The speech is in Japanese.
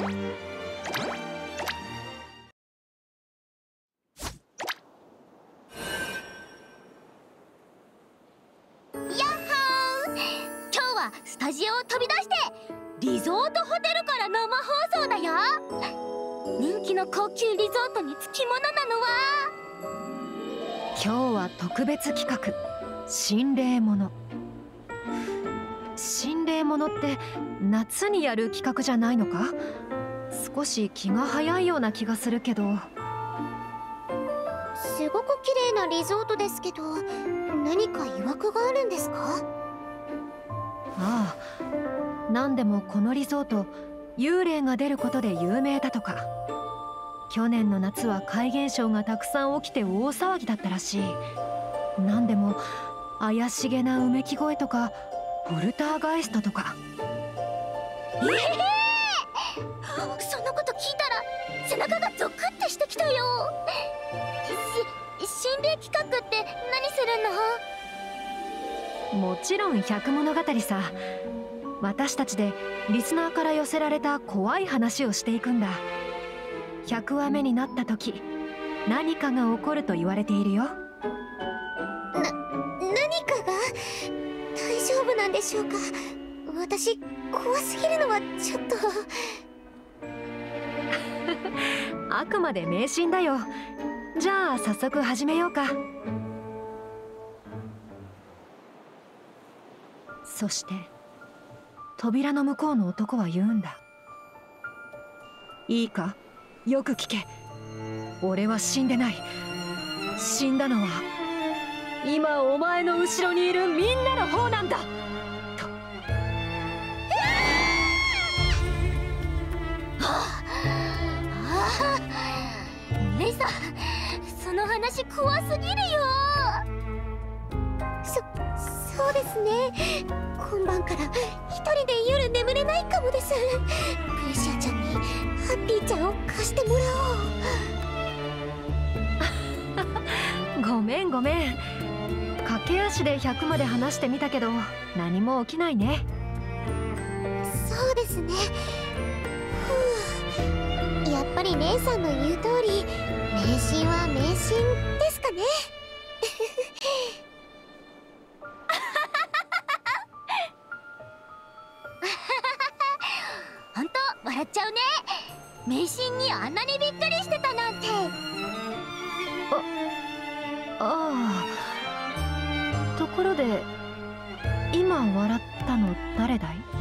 今日はスタジオを飛び出してリゾートホテルから生放送だよ。人気の高級リゾートにつきものなのは。 今日は特別企画、心霊もの。心霊ものって夏にやる企画じゃないのか？少し気が早いような気がするけど。 すごく綺麗なリゾートですけど、何か曰くがあるんですか？ ああ、なんでもこのリゾート、幽霊が出ることで有名だとか。去年の夏は怪現象がたくさん起きて大騒ぎだったらしい。なんでも怪しげなうめき声とかポルターガイストとか。 そんなこと聞いたら背中がゾクッてしてきたよ。心霊企画って何するの？ もちろん百物語さ。私たちでリスナーから寄せられた怖い話をしていくんだ。100話目になった時、何かが起こると言われているよ。 何かが？大丈夫なんでしょうか？私怖すぎるのはちょっと。 あくまで迷信だよ。じゃあ早速始めようか。そして扉の向こうの男は言うんだ。いいか、よく聞け。俺は死んでない。死んだのは今お前の後ろにいるみんなの方なんだと。 レイさん、その話怖すぎるよ。そうですね。今晩から一人で夜眠れないかもです。プレシアちゃんにハッピーちゃんを貸してもらおう。 ごめんごめん。駆け足で100まで話してみたけど何も起きないね。 そうですね。やっぱりレイさんの言う通り、迷信は迷信ですかね。本当笑っちゃうね。迷信にあんなにびっくりしてたなんて。 ああ。ところで今笑ったの誰だい？